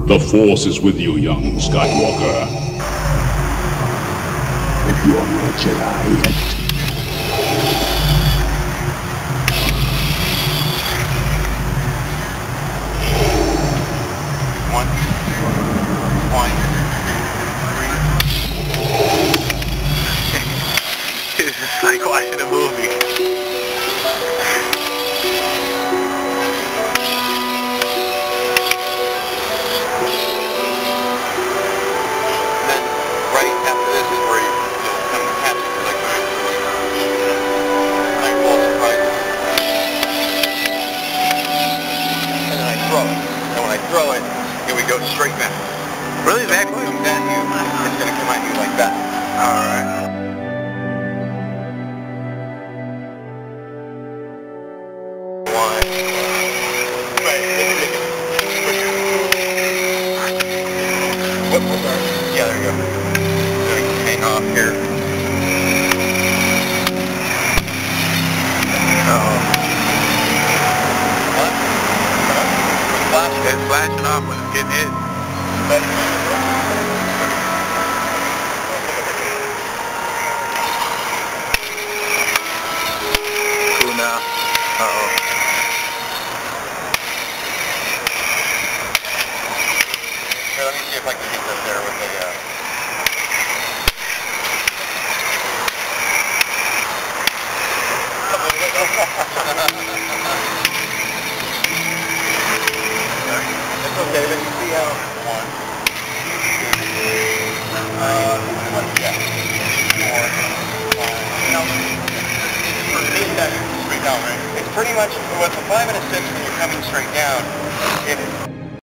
The Force is with you, young Skywalker. If you're a Jedi, It's like watching a movie. Then right after this is where you'll come to catch it, like I fall surprise. And then I throw it. And when I throw it, it would go straight back. Really? That comes at you, it's going to come at you like that. Alright. Yeah, there you go. So you can hang off here. Uh-oh. What? It's flashing off when it's getting hit. Cool now. Uh-oh. Here, let me see if I can get this there with the, It's okay, let me see how... One, yeah. 4, 5... No. Straight down, right? It's pretty much, with a 5 and a 6 when you're coming straight down,